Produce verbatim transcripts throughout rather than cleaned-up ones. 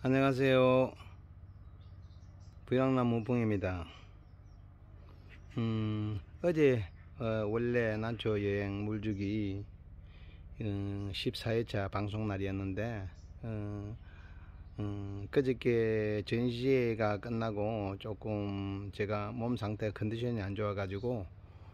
안녕하세요. 부양나무 붕입니다. 음, 어제 어, 원래 난초 여행 물주기 음, 십사 회차 방송 날이었는데 어, 음, 그저께 전시회가 끝나고 조금 제가 몸 상태 컨디션이 안 좋아 가지고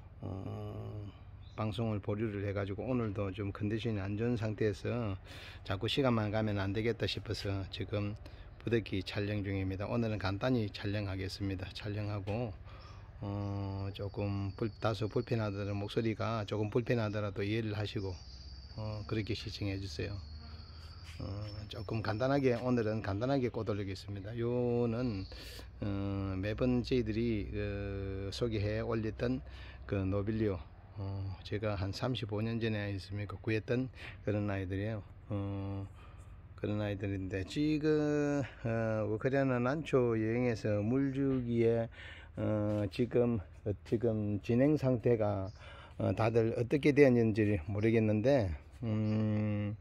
어, 방송을 보류를 해 가지고 오늘도 좀 컨디션이 안 좋은 상태에서 자꾸 시간만 가면 안 되겠다 싶어서 지금 부득이 촬영 중입니다. 오늘은 간단히 촬영하겠습니다. 촬영하고 어, 조금 불, 다소 불편하더라도 목소리가 조금 불편하더라도 이해를 하시고 어, 그렇게 시청해 주세요. 어, 조금 간단하게 오늘은 간단하게 꼬돌리겠습니다. 요는 어, 매번 저희들이 어, 소개해 올렸던 그 노빌리오 어, 제가 한 삼십오 년 전에 있습니까 구했던 그런 아이들이에요. 어, 그런 아이들인데 지금 어, 우크라이나 난초 여행에서 물주기에 어, 지금 어, 지금 진행 상태가 어, 다들 어떻게 되었는지 모르겠는데 음,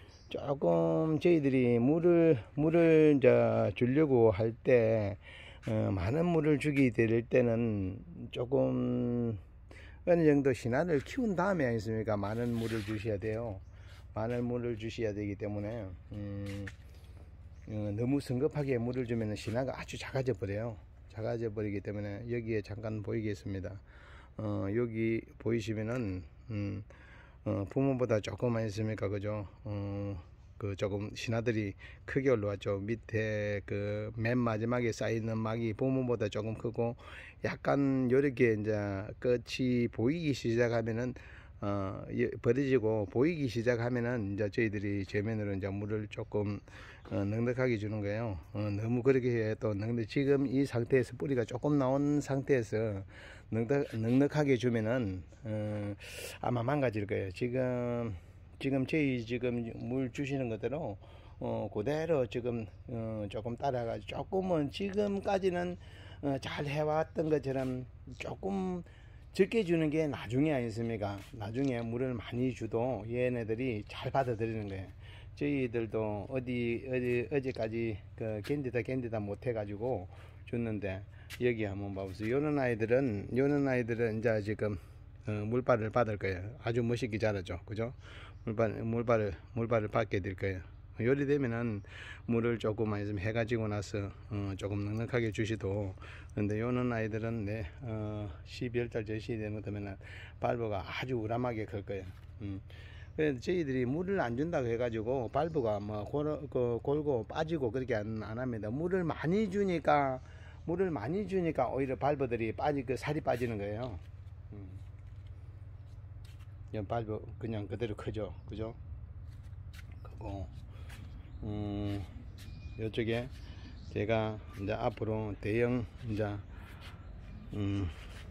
조금 저희들이 물을 물을 이제 주려고 할 때 어, 많은 물을 주게 될 때는 조금 어느 정도 신화를 키운 다음에 아니습니까 많은 물을 주셔야 돼요. 많은 물을 주셔야 되기 때문에 음, 어, 너무 성급하게 물을 주면 신화가 아주 작아져 버려요. 작아져 버리기 때문에 여기에 잠깐 보이겠습니다. 어, 여기 보이시면은 음, 어, 부모보다 조금만 있습니까 그죠? 어, 그 조금 신화들이 크게 올라왔죠. 밑에 그 맨 마지막에 쌓이는 막이 부모보다 조금 크고 약간 요렇게 이제 끝이 보이기 시작하면은 어, 버려지고 보이기 시작하면은 이제 저희들이 제면으로 이제 물을 조금 어, 넉넉하게 주는 거예요. 어, 너무 그렇게 해도 넉넉 지금 이 상태에서 뿌리가 조금 나온 상태에서 넉넉, 넉넉하게 주면은 어, 아마 망가질 거예요. 지금 지금 저희 지금 물 주시는 것대로 어, 그대로 지금 어, 조금 따라가지고 조금은 지금까지는 어, 잘 해왔던 것처럼 조금 적게 주는 게 나중에 아니습니까? 나중에 물을 많이 주도 얘네들이 잘 받아들이는 거예요. 저희들도 어디 어디 어제까지 그 견디다 견디다 못 해가지고 줬는데 여기 한번 봐보세요. 요런 아이들은 요런 아이들은 이제 지금 어, 물발을 받을 거예요. 아주 멋있게 자라죠, 그죠? 물발 물발을 물발을 받게 될 거예요. 요리 되면은 물을 조금 많이 좀 해가지고 나서 어, 조금 넉넉하게 주시도. 근데 요런 아이들은 네, 어, 십이월 달 전시 되는 것면은 발브가 아주 우람하게 클 거예요. 음. 그래서 저희들이 물을 안 준다고 해가지고 발브가 뭐 골, 그, 골고 빠지고 그렇게 안, 안 합니다. 물을 많이 주니까 물을 많이 주니까 오히려 발브들이 빠지 그 살이 빠지는 거예요. 음. 발브 그냥 그대로 크죠, 그죠? 크고 음, 이쪽에 제가 이제 앞으로 대형 이제 음,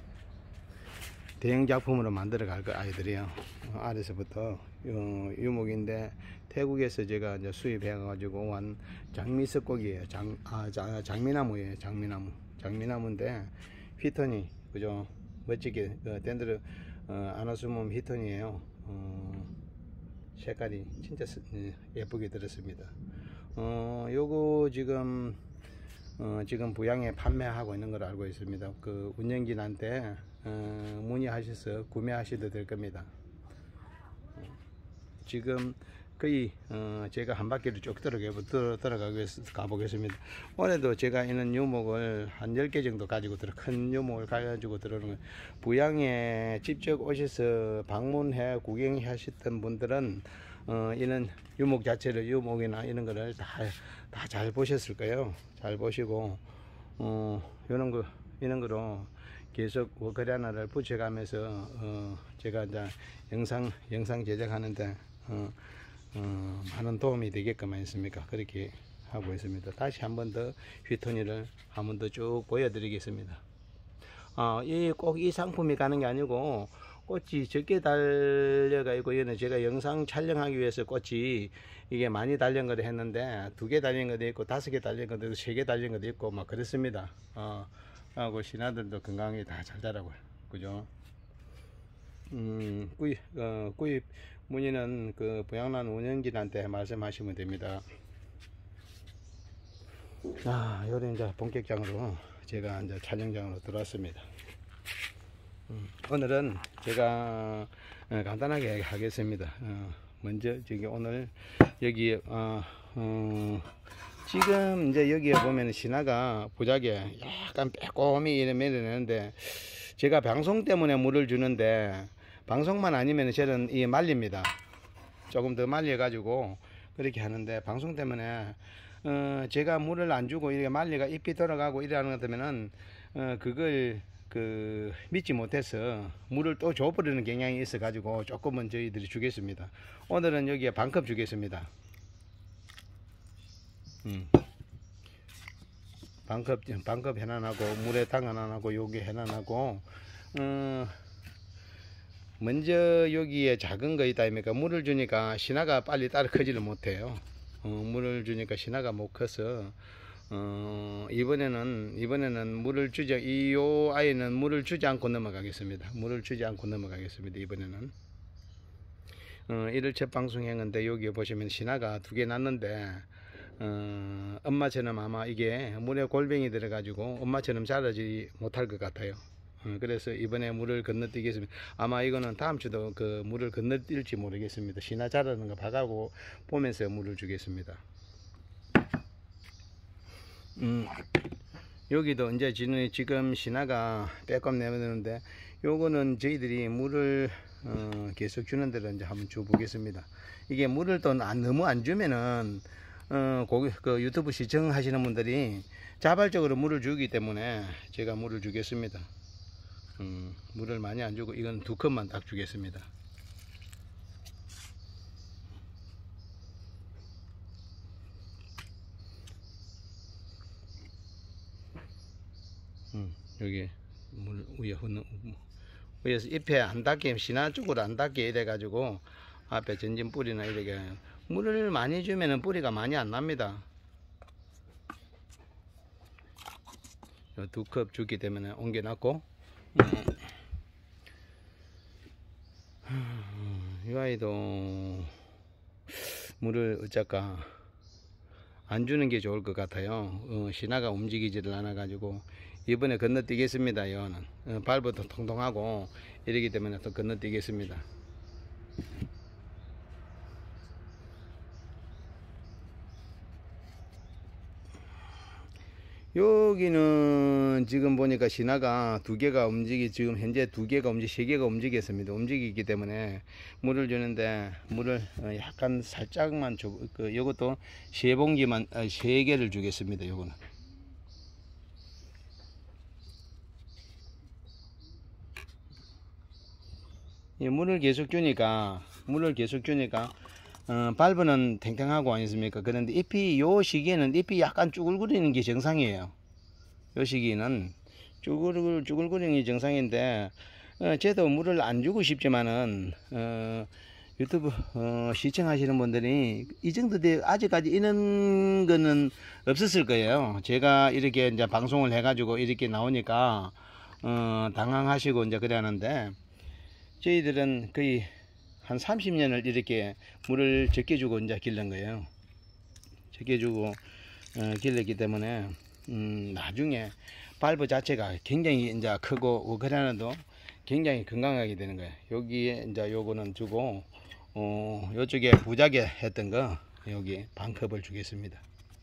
대형 작품으로 만들어 갈 거 아이들이요. 어, 아래서부터 어, 유목인데 태국에서 제가 이제 수입해 가지고 온 장미석곡이에요. 장, 아, 장, 장미나무예요. 장미나무. 장미나무인데 휘터니 그죠? 멋지게 어, 댄드르 어, 아나수몸 휘터니에요. 어, 색깔이 진짜 예쁘게 들었습니다. 어, 요거 지금 어, 지금 부양에 판매하고 있는 걸 알고 있습니다. 그 운영진한테 어, 문의하셔서 구매하셔도 될 겁니다. 어, 지금 거의 어, 제가 한 바퀴를 쭉 들어가, 들어가 가보겠습니다. 올해도 제가 이런 유목을 한 열 개 정도 가지고 들어 큰 유목을 가지고 들어오는 거예요. 부양에 직접 오셔서 방문해 구경하셨던 분들은 어, 이런 유목 자체를 유목이나 이런 거를 다 다 잘 보셨을 거예요. 잘 보시고 어, 이런 거 이런 거로 계속 우크라이나를 붙여가면서 어, 제가 이제 영상 영상 제작하는데 어, 어, 많은 도움이 되게끔 했습니까? 그렇게 하고 있습니다. 다시 한 번 더 휘토니를 한 번 더 쭉 보여드리겠습니다. 어, 이 꼭 이 상품이 가는 게 아니고 꽃이 적게 달려가 있고 얘는 제가 영상 촬영하기 위해서 꽃이 이게 많이 달린 거를 했는데 두 개 달린 것도 있고 다섯 개 달린 것도 있고 세 개 달린 것도 있고 막 그렇습니다. 어, 하고 신하들도 건강히 다 잘 자라고요. 그죠? 음, 구입, 어, 구입 문의는 그 부양란 운영진한테 말씀하시면 됩니다. 아, 요래 이제 본격적으로 제가 이제 촬영장으로 들어왔습니다. 음, 오늘은 제가 어, 간단하게 하겠습니다. 어, 먼저 저기 오늘 여기 어, 어, 지금 이제 여기에 보면 신화가 보자기에 약간 빼꼼히 이러면 되는데, 제가 방송 때문에 물을 주는데 방송만 아니면 저는 이 말립니다. 조금 더 말려 가지고 그렇게 하는데, 방송 때문에 어 제가 물을 안 주고 이렇게 말리가 잎이 돌아가고 이러는 것 때문에는 어 그걸 그 믿지 못해서 물을 또 줘버리는 경향이 있어 가지고 조금은 저희들이 주겠습니다. 오늘은 여기에 반컵 주겠습니다. 음. 반컵 반컵 해놔하고 물에 담가놔하고 요게 해놔하고 어 먼저 여기에 작은 거 있다 아닙니까? 물을 주니까 신화가 빨리 따라 크지를 못해요. 어, 물을 주니까 신화가 못 커서 어, 이번에는 이번에는 물을 주지, 이 요 아이는 물을 주지 않고 넘어가겠습니다. 물을 주지 않고 넘어가겠습니다. 이번에는 어, 이를 첫 방송했는데 여기 보시면 신화가 두 개 났는데 어, 엄마처럼 아마 이게 물에 골뱅이 들어가지고 엄마처럼 자라지 못할 것 같아요. 어, 그래서 이번에 물을 건너뛰겠습니다. 아마 이거는 다음 주도 그 물을 건너뛸지 모르겠습니다. 신화 자라는 거 봐가고 보면서 물을 주겠습니다. 음, 여기도 이제 지금 신화가 빼꼼 내보내는데, 요거는 저희들이 물을 어, 계속 주는 대로 이제 한번 줘 보겠습니다. 이게 물을 또 안, 너무 안 주면은 어, 고기, 그 유튜브 시청하시는 분들이 자발적으로 물을 주기 때문에 제가 물을 주겠습니다. 음, 물을 많이 안 주고 이건 두 컵만 딱 주겠습니다. 음, 여기 물 위에 흐는 위에서 잎에 안 닿게, 신화 쪽으로 안 닿게 이래 가지고 앞에 전진 뿌리나 이렇게 물을 많이 주면은 뿌리가 많이 안 납니다. 두 컵 주기 때문에 옮겨 놨고, 음, 이 아이도 물을 어쩔까 안 주는 게 좋을 것 같아요. 어, 신화가 움직이지를 않아 가지고 이번에 건너뛰겠습니다. 이거는 어, 발부터 통통하고 이러기 때문에 또 건너뛰겠습니다. 여기는 지금 보니까 신화가 두 개가 움직이, 지금 현재 두 개가 움직이, 세 개가 움직였습니다. 움직이기 때문에 물을 주는데 물을 약간 살짝만 줘. 그 요것도 세 봉지만, 세 개를 주겠습니다. 요거는 이 물을 계속 주니까 물을 계속 주니까 어, 발브는 탱탱하고 아니습니까? 그런데 잎이 요 시기에는 잎이 약간 쭈글거리는 게 정상이에요. 요 시기는 쭈글 쭈글거리는 게 정상인데 어, 쟤도 물을 안 주고 싶지만은 어, 유튜브 어, 시청하시는 분들이 이 정도 돼 아직까지 이런 거는 없었을 거예요. 제가 이렇게 이제 방송을 해가지고 이렇게 나오니까 어, 당황하시고 이제 그래 하는데, 저희들은 거의 한 삼십 년을 이렇게 물을 적게 주고 이제 길른 거예요. 적게 주고 어, 길렀기 때문에 음, 나중에 발브 자체가 굉장히 이제 크고 우크라이나도 굉장히 건강하게 되는 거예요. 여기에 이제 요거는 주고 어, 요쪽에 부작에 했던 거 여기 반컵을 주겠습니다.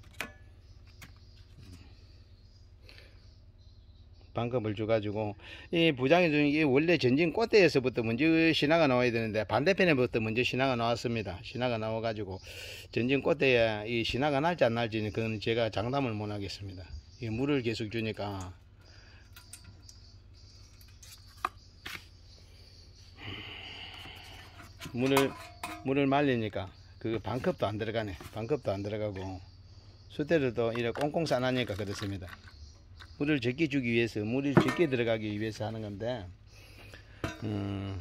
반컵을 줘가지고 이 부장이 준 게 원래 전진 꽃대에서부터 먼저 신화가 나와야 되는데 반대편에부터 먼저 신화가 나왔습니다. 신화가 나와가지고 전진 꽃대에 이 신화가 날지 안 날지는 그건 제가 장담을 못 하겠습니다. 이 물을 계속 주니까 물을 물을 말리니까 그 반컵도 안 들어가네. 반컵도 안 들어가고 수대로도 이렇게 꽁꽁 싸나니까 그렇습니다. 물을 적게 주기 위해서, 물이 적게 들어가기 위해서 하는 건데 음,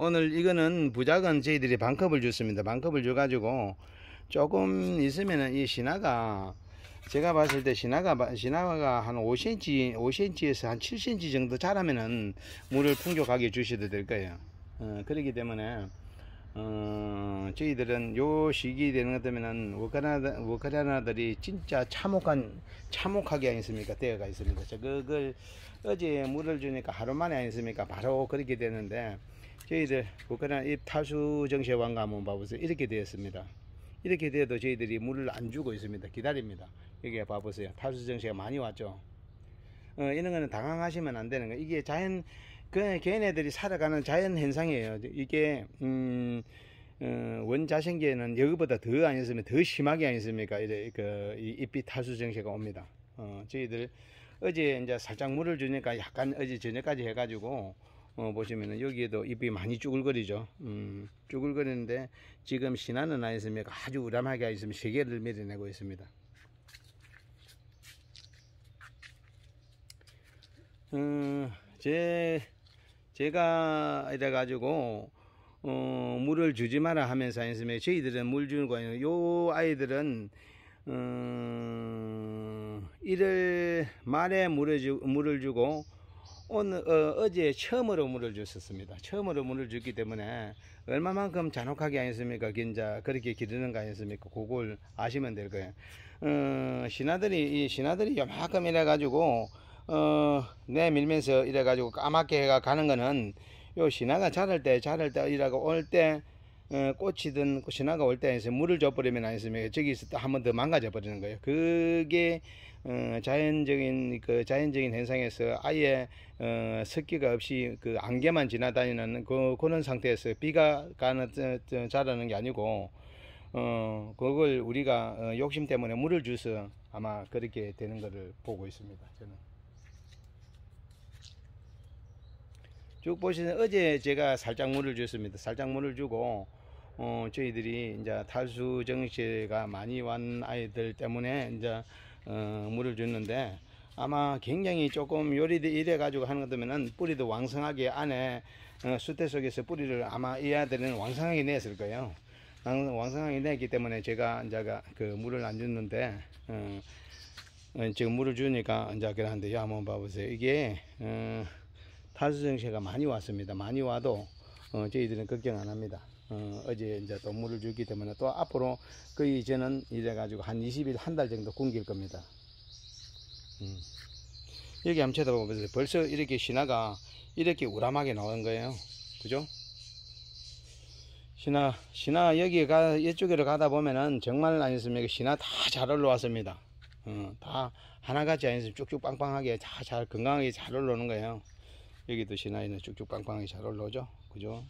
오늘 이거는 부작은 저희들이 반컵을 줬습니다. 반컵을 줘가지고 조금 있으면은 이 신화가 제가 봤을 때 신화가 신화가 한 오 센티미터 오 센티미터에서 한 칠 센티미터 정도 자라면은 물을 풍족하게 주셔도 될 거예요. 어, 그렇기 때문에 어, 저희들은 요 시기 되는 것 되면은 워카나다, 워카나들이 진짜 참혹한 참혹하게 아니습니까 되어가 있습니다. 저 그걸 어제 물을 주니까 하루 만에 아니습니까 바로 그렇게 되는데 저희들 워카나 잎 탈수 정체 완가 한번 봐보세요. 이렇게 되었습니다. 이렇게 돼도 저희들이 물을 안 주고 있습니다. 기다립니다. 여기 봐보세요. 탈수 정체가 많이 왔죠. 어, 이런 거는 당황하시면 안 되는 거예요. 이게 자연 그 걔네들이 살아가는 자연 현상이에요. 이게 음, 어, 원자생계는 여기보다 더 아니었으면 더 심하게 아니었습니까? 이래 그 잎빛 탈수 증세가 옵니다. 어, 저희들 어제 이제 살짝 물을 주니까 약간 어제 저녁까지 해가지고 어, 보시면은 여기에도 잎이 많이 쭈글거리죠. 음, 쭈글거리는데 지금 신화는 아니었습니까? 아주 우람하게 있으면 세 개를 밀어내고 있습니다. 음, 제 제가 이래 가지고 어, 물을 주지 마라 하면서 아니었으면 저희들은 물 주는 거예요. 요 아이들은 음, 일월 말에 물을, 주, 물을 주고 오늘 어, 어제 처음으로 물을 줬었습니다. 처음으로 물을 줬기 때문에 얼마만큼 잔혹하게 아니었습니까? 긴자 그렇게 기르는 거 아니었습니까? 그걸 아시면 될 거예요. 어, 신하들이 이 신하들이 요만큼 이래 가지고 어, 내 밀면서 이래 가지고 까맣게 해가 가는 거는 요 신화가 자랄 때 자랄 때 이라고 올 때 어, 꽃이든 신화가 올 때에서 물을 줘버리면 아니었습니까? 저기서 또 한 번 더 망가져 버리는 거예요. 그게 어, 자연적인 그 자연적인 현상에서 아예 어, 습기가 없이 그 안개만 지나다니는 그 그런 상태에서 비가 가는 자라는 게 아니고 어 그걸 우리가 어, 욕심 때문에 물을 줘서 아마 그렇게 되는 것을 보고 있습니다. 저는. 쭉 보시면 어제 제가 살짝 물을 줬습니다. 살짝 물을 주고 어, 저희들이 이제 탈수 정체가 많이 완 아이들 때문에 이제 어, 물을 줬는데 아마 굉장히 조금 요리도 이래 가지고 하는 것 때문에 뿌리도 왕성하게 안에 어, 수태 속에서 뿌리를 아마 이 아들은 왕성하게 냈을 거예요. 왕성하게 냈기 때문에 제가 이제 그 물을 안 줬는데 어, 어, 지금 물을 주니까 이제 그러는데 야 한번 봐보세요. 이게 어, 탈수 정체가 많이 왔습니다. 많이 와도 어, 저희들은 걱정 안 합니다. 어, 어제 이제 또 물을 주기 때문에 또 앞으로 거의 저는 이래 가지고 한 이십 일 한 달 정도 굶길 겁니다. 음. 여기 한번 쳐다보면 벌써 이렇게 신화가 이렇게 우람하게 나온 거예요. 그죠? 신화, 신화 여기 가, 이쪽으로 가다 보면은 정말 아니었습니까? 신화 다 잘 올라왔습니다. 어, 다 하나같이 아니었으면 쭉쭉 빵빵하게 다 잘 건강하게 잘 올라오는 거예요. 여기도 신화에는 쭉쭉 빵빵하게 잘 올라오죠. 그죠?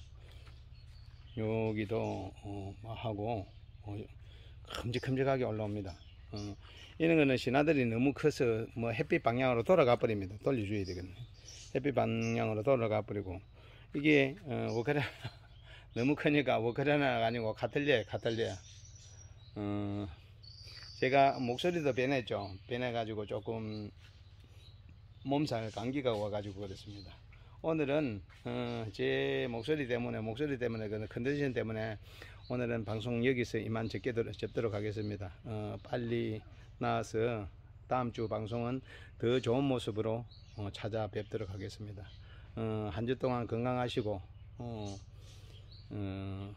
여기도 어, 하고 어, 큼직큼직하게 올라옵니다. 어, 이런 거는 신화들이 너무 커서 뭐 햇빛 방향으로 돌아가 버립니다. 돌려줘야 되겠네. 햇빛 방향으로 돌아가 버리고 이게 어, 워크레 너무 크니까 워크레나가 아니고 카틀리아 카틀리아. 어, 제가 목소리도 변했죠. 변해 가지고 조금 몸살 감기가 와가지고 그렇습니다. 오늘은 어, 제 목소리 때문에 목소리 때문에 그 컨디션 때문에 오늘은 방송 여기서 이만 접도록, 접도록 하겠습니다. 어, 빨리 나와서 다음 주 방송은 더 좋은 모습으로 어, 찾아뵙도록 하겠습니다. 어, 한 주 동안 건강하시고 어, 어,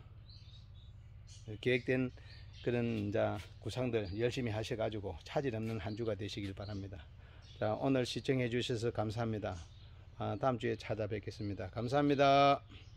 계획된 그런 이제 구상들 열심히 하셔가지고 차질 없는 한 주가 되시길 바랍니다. 자, 오늘 시청해 주셔서 감사합니다. 아, 다음 주에 찾아뵙겠습니다. 감사합니다.